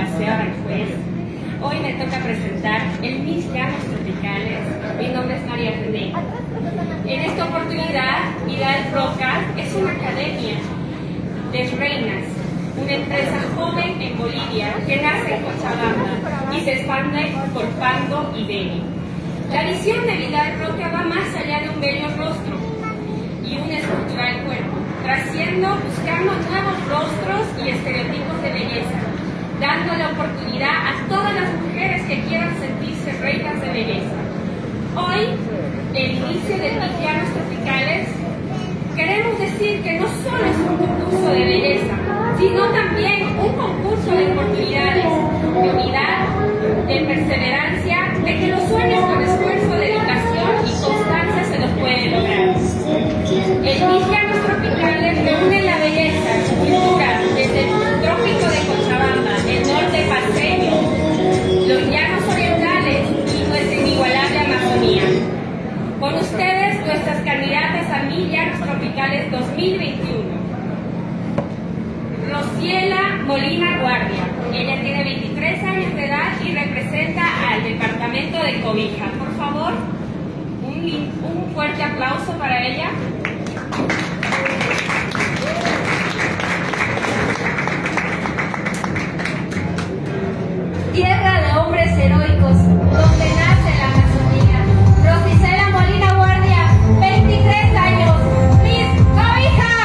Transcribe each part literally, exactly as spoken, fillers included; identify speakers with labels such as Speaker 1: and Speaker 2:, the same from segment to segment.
Speaker 1: Paseo Aranjuez. Hoy me toca presentar el Miss Llanos Tropicales. Mi nombre es María René. En esta oportunidad, Vidal Roca es una academia de reinas, una empresa joven en Bolivia que nace en Cochabamba y se expande por Pando y Beni. La visión de Vidal Roca va más allá de un bello rostro y un escultural cuerpo, trasciendo, buscando nuevos rostros y estereotipos de belleza, dando la oportunidad a todas las mujeres que quieran sentirse reinas de belleza. Hoy, el inicio del Miss Llanos Tropicales, queremos decir que no solo es un concurso de belleza, sino también un concurso de oportunidades, de unidad, de perseverancia, de que los sueños con esfuerzo, dedicación y constancia se los pueden lograr. El Miss Llanos Tropicales reúne la belleza, cultura, desde el trópico de Cochabamba, el norte paceño, los llanos orientales y nuestra inigualable Amazonía. Con ustedes, nuestras candidatas a Miss Llanos Tropicales dos mil veintiuno. Rociela Molina Guardia. Ella tiene veintitrés años de edad y representa al departamento de Cobija. Por favor, un, un fuerte aplauso para ella.
Speaker 2: Tierra de hombres heroicos, donde nace la Amazonía. Rociela Molina Guardia, veintitrés años, Miss Cobija.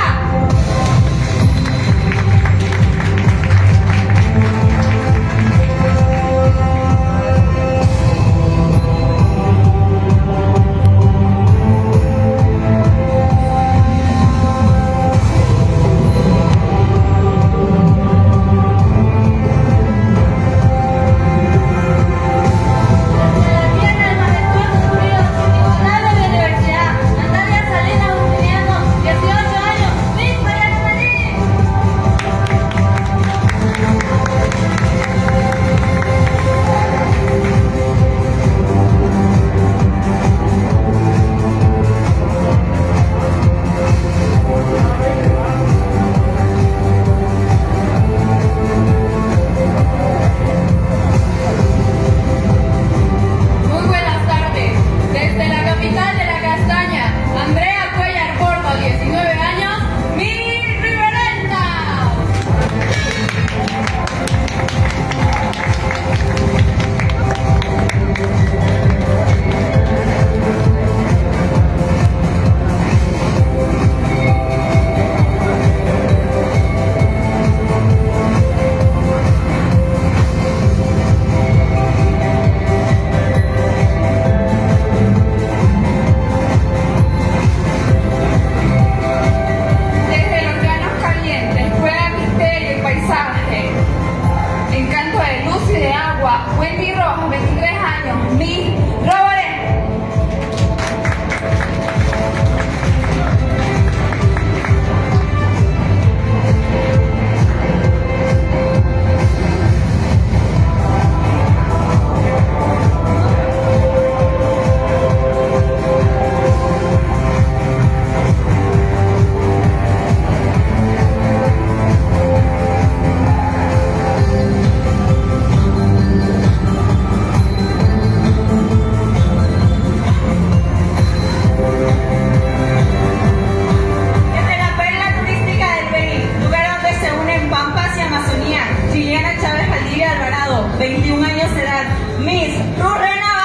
Speaker 2: veintiún años de edad, Miss Rurrena.